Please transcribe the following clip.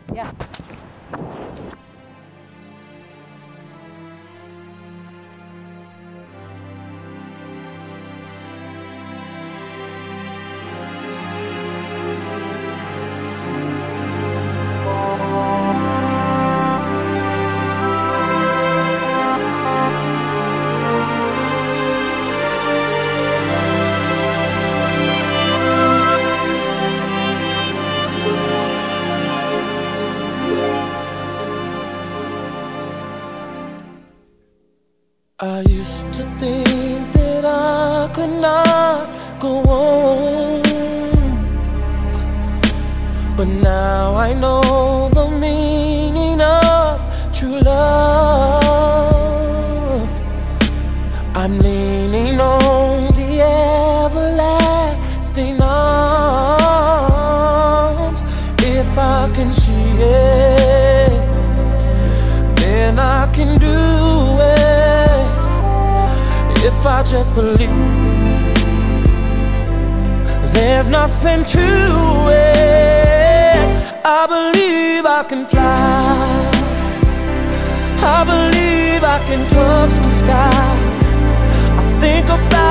Yeah. I used to think that I could not go on, but now I know the meaning of true love. I'm leaning on the everlasting arms. If I can see it, then I can do it. If I just believe, there's nothing to it. I believe I can fly. I believe I can touch the sky. I think about